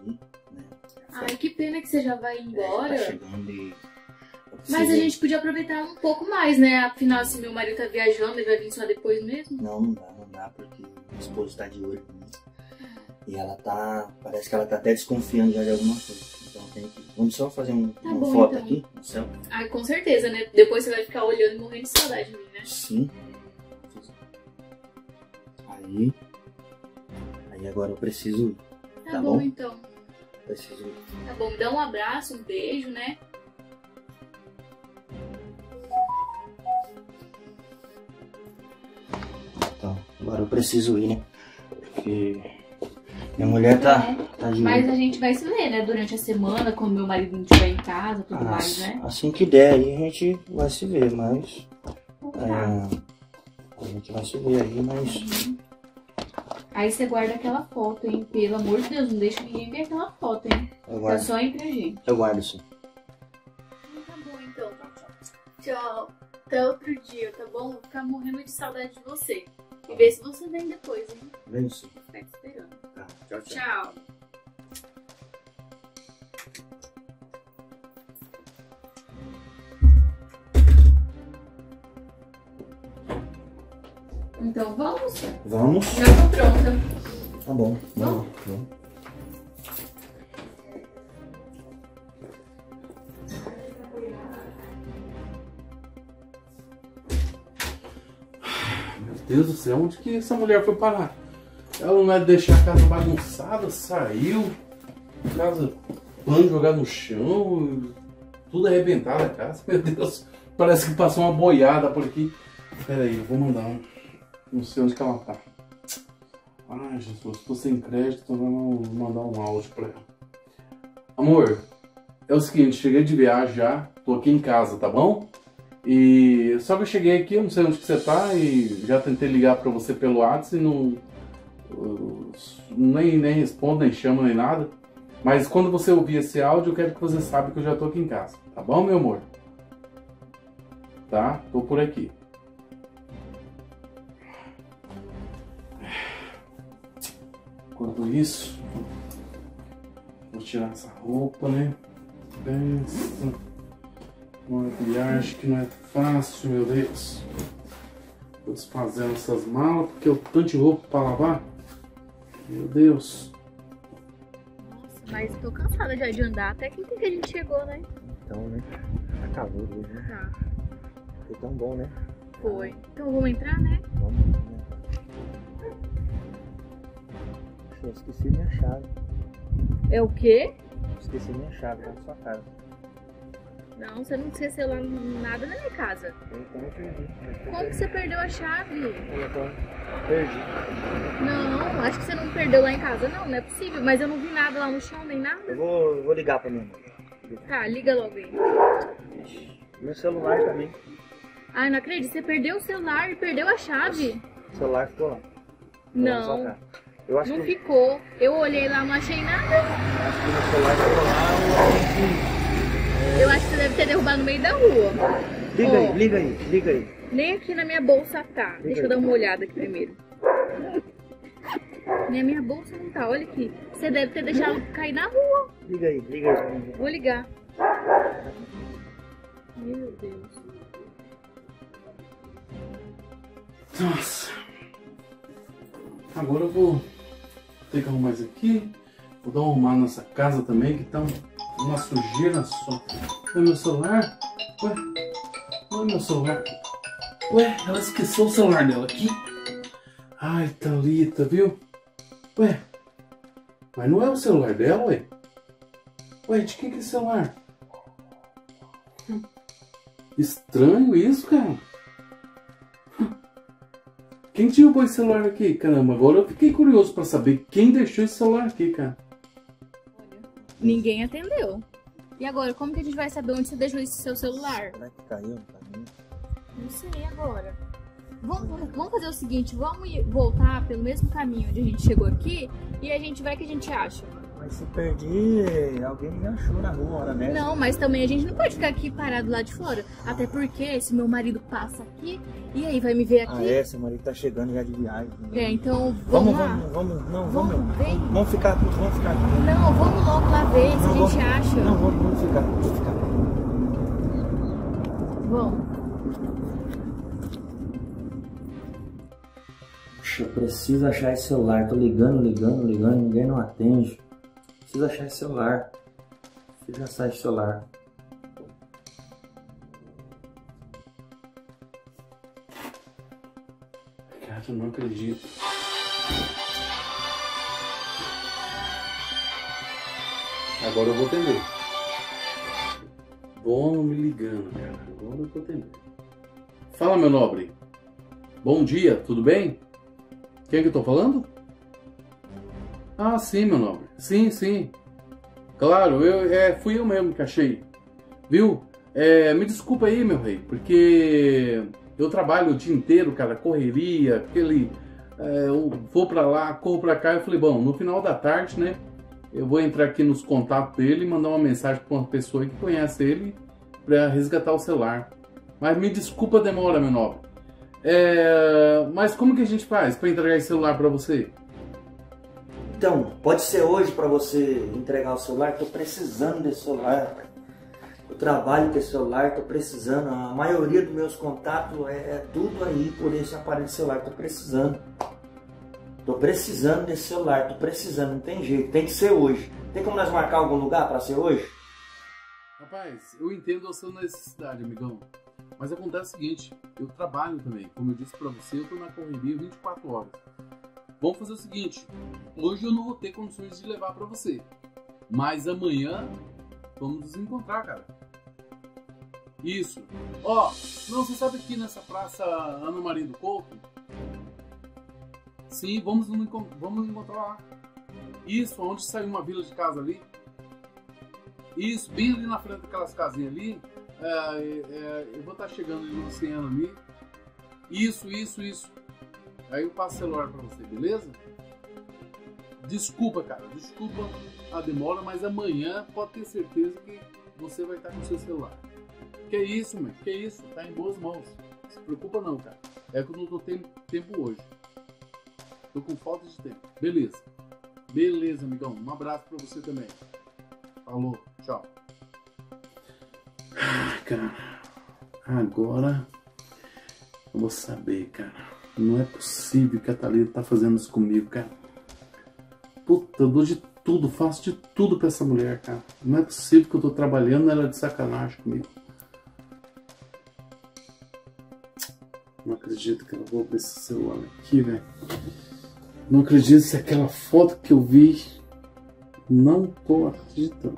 aí, né? Ai, que pena que você já vai embora. Tá chegando e... Mas a gente podia aproveitar um pouco mais, né? Afinal, se meu marido tá viajando, ele vai vir só depois mesmo. Não dá, porque minha esposa tá de olho comigo. E ela tá, parece que ela tá até desconfiando já de alguma coisa. Então tem que, vamos só fazer uma bom, foto então. aqui no céu. Ai, com certeza, né? Depois você vai ficar olhando e morrendo de saudade de mim, né? Sim. Aí agora eu preciso ir. Tá bom, então. Preciso ir. Tá bom, me dá um abraço, um beijo, né? Então, agora eu preciso ir, né? Porque minha mulher tá de Mas olho. a gente vai se ver, né? Durante a semana, quando meu marido não estiver em casa, tudo mais, né? Assim que der aí a gente vai se ver, mas... Tá. a gente vai se ver aí, mas... Aí você guarda aquela foto, hein? Pelo amor de Deus, não deixa ninguém ver aquela foto, hein? Eu Tá guardo, só entre a gente. eu guardo sim. Tá bom, então. Tchau. Até outro dia, tá bom? Vou ficar morrendo de saudade de você. E ver se você vem depois, hein? Vem sim. Vou ficar te esperando. Tá, tchau, tchau. Tchau. Então vamos? Vamos? Já tô pronta. Tá bom. Vamos? Vamos. Meu Deus do céu, onde que essa mulher foi parar? Ela não é de deixar a casa bagunçada, saiu, casa, pano jogado no chão, tudo arrebentado a casa. Meu Deus, parece que passou uma boiada por aqui. Pera aí, eu vou mandar um. Não sei onde que ela tá. Ai, Jesus, tô sem crédito, então vou mandar um áudio pra ela. Amor, é o seguinte, cheguei de viagem já, tô aqui em casa, tá bom? E só que eu cheguei aqui, eu não sei onde que você tá e já tentei ligar pra você pelo WhatsApp e não nem respondo, nem chamo, nem nada. Mas quando você ouvir esse áudio, eu quero que você saiba que eu já tô aqui em casa, tá bom, meu amor? Tá? Tô por aqui. Enquanto isso, vou tirar essa roupa, né? Pensa. Uma viagem que não é fácil, meu Deus. Tô desfazendo essas malas porque eu tanto de roupa pra lavar. Meu Deus. Nossa, mas tô cansada já de andar. Até que a gente chegou, né? Então, né? Acabou hoje, né? Tá. Foi tão bom, né? Foi. Então vamos entrar, né? Vamos, né? Eu esqueci minha chave. É o quê? Esqueci minha chave lá na sua casa. Não, você não esqueceu lá nada na minha casa. Eu também perdi. Como que você perdeu a chave? Eu perdi. Não, acho que você não perdeu lá em casa. Não é possível. Mas eu não vi nada lá no chão, nem nada. Eu vou ligar pra minha mãe. Tá, liga logo aí. Meu celular também. Ai, não acredito. Você perdeu o celular e perdeu a chave. O celular ficou lá. Não, Eu acho não que ficou. Eu olhei lá, não achei nada. meu celular ficou lá. Eu acho que você deve ter derrubado no meio da rua. Liga Ó, aí, liga aí, liga aí. Nem aqui na minha bolsa tá. Deixa eu dar uma olhada aqui primeiro. Nem a minha bolsa não tá. Olha aqui. Você deve ter deixado cair na rua. Liga aí, liga aí. Vou ligar. Meu Deus. Nossa. Agora eu vou ter que arrumar isso aqui. Vou dar uma arrumada nessa casa também, que tá uma sujeira só. Ué, meu celular? Ué? Ué, meu celular? Ué, ela esqueceu o celular dela aqui. Ai, Thalita, viu? Ué, mas não é o celular dela, ué? Ué, de quem que é esse celular? Estranho isso, cara. Quem derrubou esse celular aqui? Caramba, agora eu fiquei curioso pra saber quem deixou esse celular aqui, cara. Ninguém atendeu. E agora, como que a gente vai saber onde você deixou esse seu celular? Será que caiu no caminho? Não sei agora. Vamos fazer o seguinte, vamos voltar pelo mesmo caminho onde a gente chegou aqui e a gente vai que a gente acha. Mas se perder, alguém me achou na rua, hora dessa. Não, mas também a gente não pode ficar aqui parado lá de fora. Até porque se meu marido passa aqui, e aí vai me ver aqui? Ah, é, seu marido tá chegando já de viagem. É, então vamos lá. Vamos ficar aqui, vamos ficar aqui. Não, vamos logo lá ver se a gente acha. Não, vamos ficar. Vamos. Puxa, eu preciso achar esse celular. Tô ligando, ninguém não atende. Preciso achar esse celular. Preciso achar esse celular. Cara, eu não acredito. Agora eu vou atender. Dono me ligando, cara. Agora eu vou atender. Fala, meu nobre. Bom dia, tudo bem? Quem é que eu tô falando? Ah, sim, meu nobre. Sim. Claro, fui eu mesmo que achei. Viu? Me desculpa aí, meu rei, porque eu trabalho o dia inteiro, cara, correria, eu vou pra lá, corro pra cá. Eu falei, bom, no final da tarde, né, eu vou entrar aqui nos contatos dele e mandar uma mensagem pra uma pessoa que conhece ele pra resgatar o celular. Mas me desculpa a demora, meu nobre. Mas como que a gente faz pra entregar esse celular pra você? Então, pode ser hoje pra você entregar o celular. Tô precisando desse celular. Eu trabalho com esse celular, tô precisando. A maioria dos meus contatos é tudo aí por esse aparelho celular. Tô precisando desse celular, tô precisando, não tem jeito, tem que ser hoje. Tem como nós marcar algum lugar pra ser hoje? Rapaz, eu entendo a sua necessidade, amigão. Mas acontece o seguinte, eu trabalho também. Como eu disse pra você, eu tô na correria 24 horas. Vamos fazer o seguinte, hoje eu não vou ter condições de levar pra você. Mas amanhã, vamos nos encontrar, cara. Isso. Ó, não, você sabe aqui nessa praça Ana Maria do Couto? Sim, vamos nos encontrar lá. Isso, onde saiu uma vila de casa ali. Isso, bem ali na frente daquelas casinhas ali. Eu vou estar chegando ali no oceano ali. Isso. Aí eu passo o celular pra você, beleza? Desculpa, cara. Desculpa a demora, mas amanhã pode ter certeza que você vai estar com o seu celular. Que isso, meu? Que isso? Tá em boas mãos. Não se preocupa não, cara. É que eu não tô tendo tempo hoje. Tô com falta de tempo. Beleza, amigão. Um abraço pra você também. Falou. Tchau. Cara. Agora eu vou saber, cara. Não é possível que a Thalita tá fazendo isso comigo, cara. Puta, eu dou de tudo, faço de tudo pra essa mulher, cara. Não é possível que eu tô trabalhando ela de sacanagem comigo. Não acredito que ela roubou esse celular aqui, velho. Não acredito se aquela foto que eu vi. Não tô acreditando.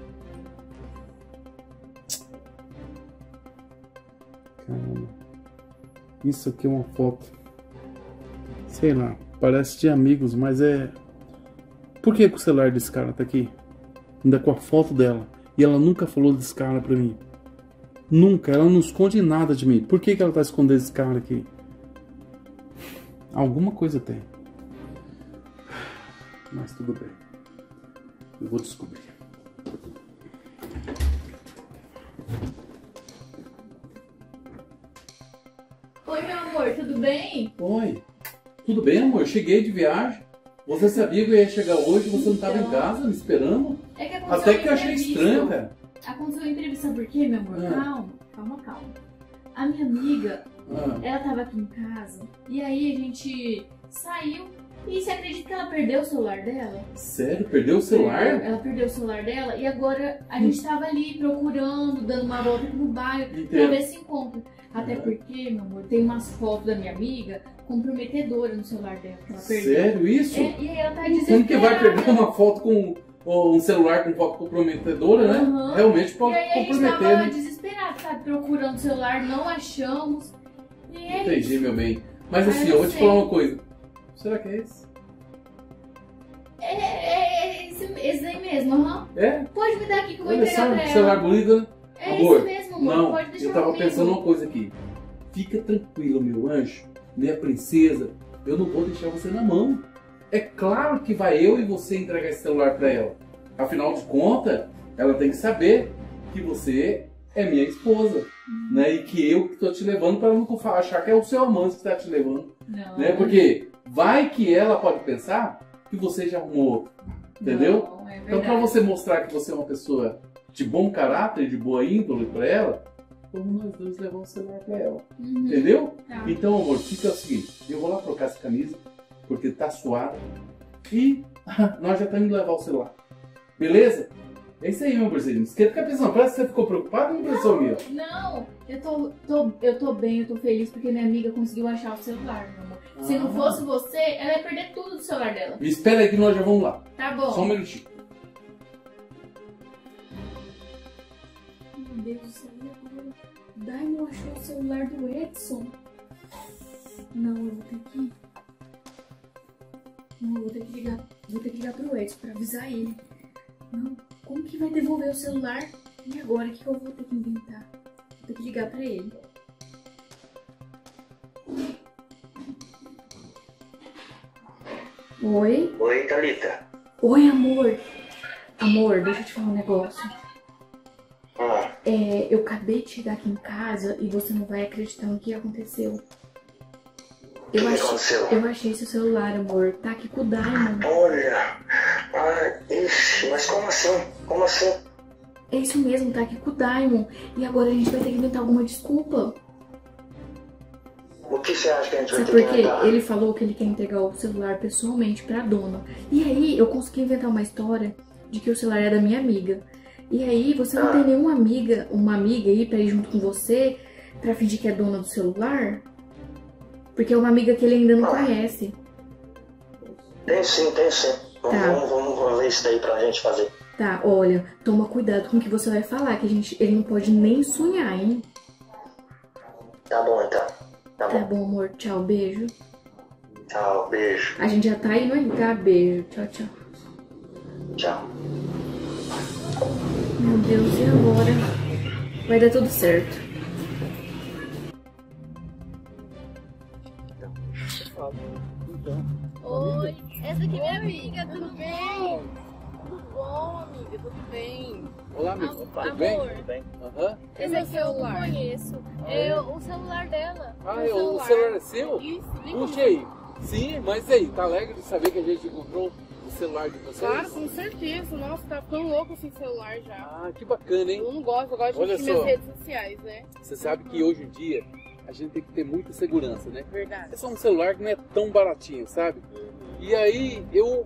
Caramba. Isso aqui é uma foto. Sei lá, parece de amigos, mas é... Por que o celular desse cara tá aqui? Ainda com a foto dela. E ela nunca falou desse cara pra mim. Nunca, ela não esconde nada de mim. Por que ela tá escondendo esse cara aqui? Alguma coisa tem. Mas tudo bem. Eu vou descobrir. Oi, meu amor, tudo bem? Oi. Tudo bem, amor? Cheguei de viagem. Você sabia que eu ia chegar hoje, você não estava em casa me esperando? É que aconteceu Até que eu achei estranho, cara. Aconteceu uma entrevista, sabe por quê, meu amor? Calma. A minha amiga, ela tava aqui em casa, e aí a gente saiu, e você acredita que ela perdeu o celular dela? Sério? Perdeu o celular? Ela perdeu o celular dela, e agora a gente tava ali procurando, dando uma volta aqui no bairro, pra ver se encontra. Até porque, meu amor, tem umas fotos da minha amiga comprometedoras no celular dela, que ela perdeu. Sério isso? E aí ela tá desesperada. Como que vai perder uma foto com... Ou um celular com foto comprometedora, né? Realmente pode comprometer, né? E aí a gente tava desesperado, sabe? Procurando o celular, não achamos. E é Entendi, isso. meu bem. Mas assim, eu vou te falar uma coisa. Será que é esse? É esse aí mesmo, É? Pode me dar aqui que eu vou Olha entregar só, pra ela. celular bonito, né? É Amor, esse mesmo, amor. não, Pode deixar eu tava comigo. pensando uma coisa aqui. Fica tranquilo, meu anjo, minha princesa. Eu não vou deixar você na mão. É claro que vai eu e você entregar esse celular para ela. Afinal de contas, ela tem que saber que você é minha esposa, né? E que eu que estou te levando, para ela não achar que é o seu amante que está te levando. Não. Né? Porque vai que ela pode pensar que você já arrumou outro. Entendeu? Não, é então, para você mostrar que você é uma pessoa de bom caráter e de boa índole para ela, vamos nós dois levar um celular para ela. Entendeu? Tá. Então, amor, fica o seguinte: eu vou lá trocar essa camisa, porque tá suada, e nós já estamos indo levar o celular. Beleza? É isso aí, meu amorzinho. Esquenta a cabeça, não. Parece que você ficou preocupado ou impressão minha? Não, eu tô bem, eu tô feliz porque minha amiga conseguiu achar o celular, meu amor. Se não fosse você, ela ia perder tudo do celular dela. Me espera aí que nós já vamos lá. Tá bom. Só um minutinho. Meu Deus do céu, e agora? Daimon achou o celular do Edson. Não, eu vou ter que... Não, eu vou ter que ligar pro Edson pra avisar ele. Não, como que vai devolver o celular? E agora, o que eu vou ter que inventar? Vou ter que ligar pra ele. Oi? Oi, Thalita. Oi, amor. Amor, deixa eu te falar um negócio. Eu acabei de chegar aqui em casa e você não vai acreditar no que aconteceu. Eu achei seu celular, amor. Tá aqui com o Daimon. Olha. Ixi, mas como assim? Como assim? É isso mesmo, tá aqui com o Daimon. E agora a gente vai ter que inventar alguma desculpa. O que você acha que a gente vai Sabe ter por que quê? inventar? Ele falou que ele quer entregar o celular pessoalmente pra dona. E aí eu consegui inventar uma história de que o celular é da minha amiga. E aí você não tem nenhuma amiga, uma amiga aí pra ir junto com você pra fingir que é dona do celular? Porque é uma amiga que ele ainda não conhece. Tem sim, tem sim. Tá. Vamos ver isso daí pra gente fazer. Tá, olha, toma cuidado com o que você vai falar, que ele não pode nem sonhar, hein? Tá bom, então. Tá Tá bom. bom, amor. Tchau, beijo. Tchau, beijo. A gente já tá indo aí, tá? Beijo. Tchau, tchau. Tchau. Meu Deus, e agora? Vai dar tudo certo. Oi, essa aqui é minha amiga, tudo bem? Tudo bom, amiga, tudo bem? Olá, amigo. Opa, Tudo bem? amor. Tudo bem? Aham. Esse aqui eu não conheço. É o celular dela. O celular é seu? Isso, Puxa aí. Sim, mas aí, tá alegre de saber que a gente encontrou o celular de vocês? Claro, com certeza. Nossa, tá ficando louco sem celular já. Ah, que bacana, hein? Eu não gosto, eu gosto de Olha assistir minhas só. redes sociais, né? Você sabe que hoje em dia a gente tem que ter muita segurança, né? Verdade. É só um celular que não é tão baratinho, sabe? E aí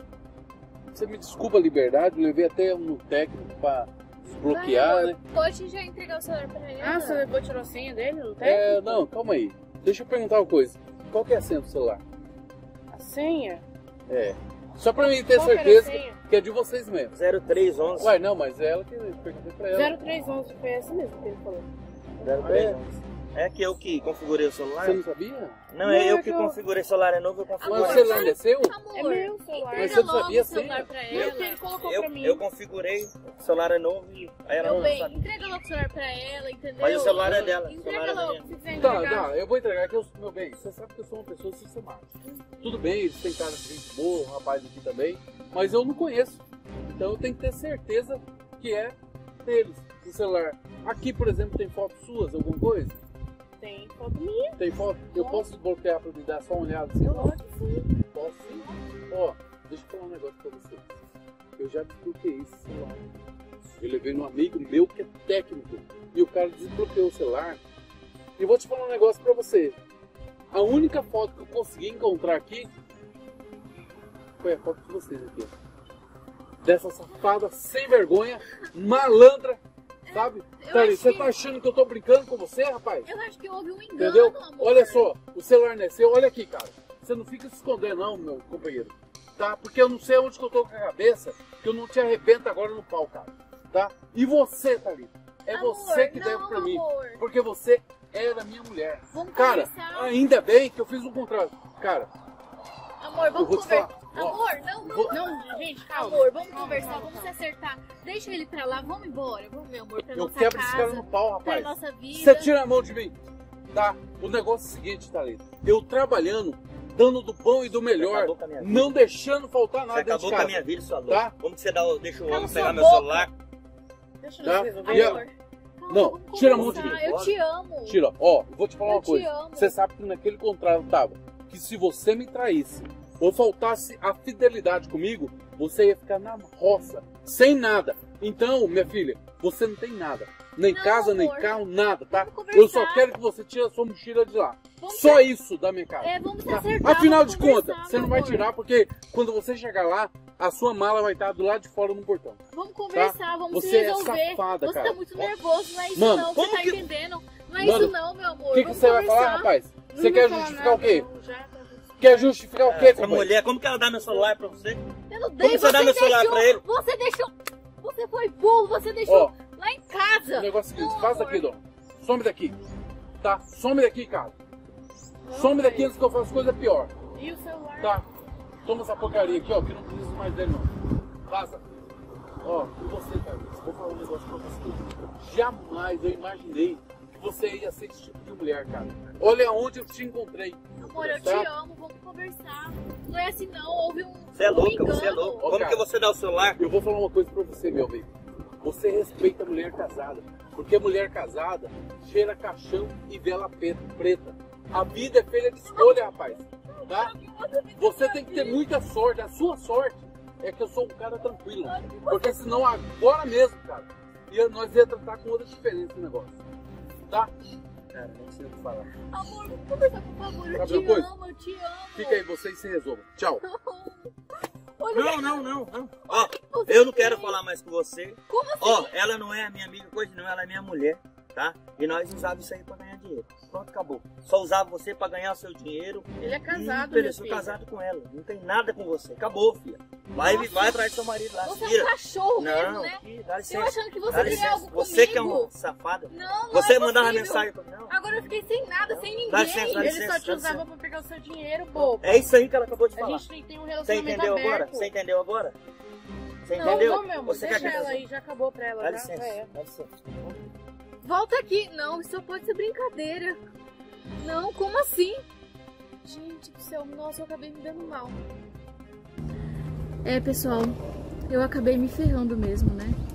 você me desculpa a liberdade, eu levei até um técnico pra desbloquear, né? Pode já entregar o celular pra ela? Ah, você levou, tirou a senha dele? Não tem? Não, calma aí. Deixa eu perguntar uma coisa. Qual que é a senha do celular? A senha? É. Só pra mim ter Qual que era a certeza senha? que é de vocês mesmo. 0311. Uai, não, mas é ela que eu perguntei pra ela. 0311, foi essa mesmo que ele falou. 0311. É que eu que configurei o celular? Você não sabia? Não, é eu é que que eu- configurei o celular, é novo, eu configurei. Mas o celular é seu? Amor, É meu celular. Mas entrega você não logo sabia o celular senha? pra Meu ela. que ele colocou pra mim. Eu configurei, o celular é novo e aí ela Meu não bem, sabe. entrega logo o celular pra ela, entendeu? Mas o celular é dela. O Entrega celular é logo, dela. se quiser Tá, entregar. tá, eu vou entregar que meu bem, você sabe que eu sou uma pessoa sistemática. Tudo bem, eles têm cara de gente boa, um rapaz aqui também, mas eu não conheço. Então eu tenho que ter certeza que é deles, o celular. Aqui, por exemplo, tem fotos suas, alguma coisa? Tem foto minha. Tem foto? Eu posso desbloquear pra me dar só uma olhada assim? Pode sim. Posso sim. Ó, deixa eu falar um negócio pra você. Eu já desbloqueei esse celular. Eu levei num amigo meu que é técnico e o cara desbloqueou o celular. E vou te falar um negócio pra você. A única foto que eu consegui encontrar aqui foi a foto de vocês aqui, ó. Dessa safada sem vergonha, malandra, sabe? Thalita, você tá achando que eu tô brincando com você, rapaz? Eu acho que houve um engano, Entendeu? amor. Olha só, o celular não é seu, olha aqui, cara. Você não fica se escondendo não, meu companheiro. Tá? Porque eu não sei onde que eu tô com a cabeça, que eu não te arrebento agora no pau, cara. Tá? E você, Thalita? É Amor, você que não, deve pra mim. amor. Porque você era minha mulher. Vamos Cara, conversar. ainda bem que eu fiz um contrato. Cara, Amor, eu vamos vou te conversar. falar. Ó, Amor, não, não, vou- Não, gente, calma. Amor, vamos Calma, conversar, calma, vamos se calma. acertar. Deixa ele pra lá, vamos embora. Vamos, meu amor, pra eu nossa quebro esse cara casa, no pau, pra rapaz. nossa vida. Você tira a mão de mim. Tá? O negócio é o seguinte, Thalita. Eu trabalhando dando do bom e do melhor, não deixando faltar nada dentro de acabou casa. com a minha vida, sua louca. Tá? Como que você deixa o homem Cala pegar sua meu boca. celular? Deixa Tá? eu resolver. E Amor. Não, Vamos tira a mão de conversar, mim. eu te amo. Tira, ó, eu vou te falar Eu uma coisa. te amo. Você sabe que naquele contrato tava que se você me traísse ou faltasse a fidelidade comigo, você ia ficar na roça, sem nada. Então, minha filha, você não tem nada. Nem Não, casa, nem amor. carro, nada, tá? Vamos Eu só conversar. quero que você tire a sua mochila de lá. Vamos Só ser- isso da minha casa. Vamos se Tá? acertar. Afinal vamos de contas, conversar, você não meu vai amor. tirar porque quando você chegar lá, a sua mala vai estar do lado de fora no portão. Vamos conversar, vamos Você se é resolver. safada, você cara. tá muito nervoso, não é isso Mano, não, como você tá que- entendendo? Não é Mano, isso não, meu amor. O que Vamos você vai falar, conversar. rapaz? Não Você vou quer falar justificar o nada, quê? não, já tá- Quer justificar o quê, Essa companheiro? mulher, como que ela dá meu celular pra você? Eu não dei, Como você dá meu celular deixou, pra ele? Você deixou. Você foi burro, você deixou Ó, lá em casa. o negócio é o seguinte, Não, faz amor. daqui, dona. Some daqui. Tá? Some daqui, cara. Some daqui antes que eu faça coisa pior. E o celular? Tá? Toma essa porcaria aqui, ó, que eu não preciso mais dele, não. Vaza. Ó, e você, cara, vou falar um negócio pra você. Jamais eu imaginei que você ia ser esse tipo de mulher, cara. Olha onde eu te encontrei. Amor, eu Tá? te amo, vamos conversar. Não é assim não, houve um Você é um louca, engano. você é louca. Ó, Como cara. que você dá o celular? Eu vou falar uma coisa pra você, meu amigo. Você respeita a mulher casada. Porque mulher casada cheira caixão e vela preta. A vida é feita de escolha, rapaz. Tá? Você tem que ter muita sorte. A sua sorte é que eu sou um cara tranquilo. Porque senão agora mesmo, cara, nós ia tratar com outra diferença no negócio. Tá? Cara, nem sei o que falar. Amor, vamos conversar, por favor. Eu Sabe te uma coisa? amo, eu te amo. Fica aí, vocês se resolvam. Tchau. Olha, Não. Ó, eu não quero falar mais com você. como assim? Ó, ela não é minha amiga, coisa não, ela é minha mulher, tá? E nós usávamos isso aí pra ganhar dinheiro. Pronto, acabou. Só usava você pra ganhar o seu dinheiro. Ele é casado, Eu meu sou filho. casado com ela. Não tem nada com você. Acabou, filha. Vai atrás do seu marido lá. Você é Tira. um cachorro mesmo, Não, né? filho, dá Eu licença. achando que você Dá queria licença. algo Você comigo. que é uma safada. Não Você é mandava possível. mensagem pra mim. Não. Agora eu fiquei sem nada, sem ninguém. Dá licença, dá Ele licença, só te dá usava licença. pra pegar o seu dinheiro, bobo. É isso aí que ela acabou de A falar. gente tem um Você relacionamento entendeu aberto. agora? Você entendeu agora? Você Não, entendeu? não, meu amor, Você deixa quer que eu ela aí, já acabou pra ela. Dá já, licença, já é. dá licença. Volta aqui. Não, isso só pode ser brincadeira. Não, como assim? Gente do céu, nossa, eu acabei me dando mal. É, pessoal, eu acabei me ferrando mesmo, né?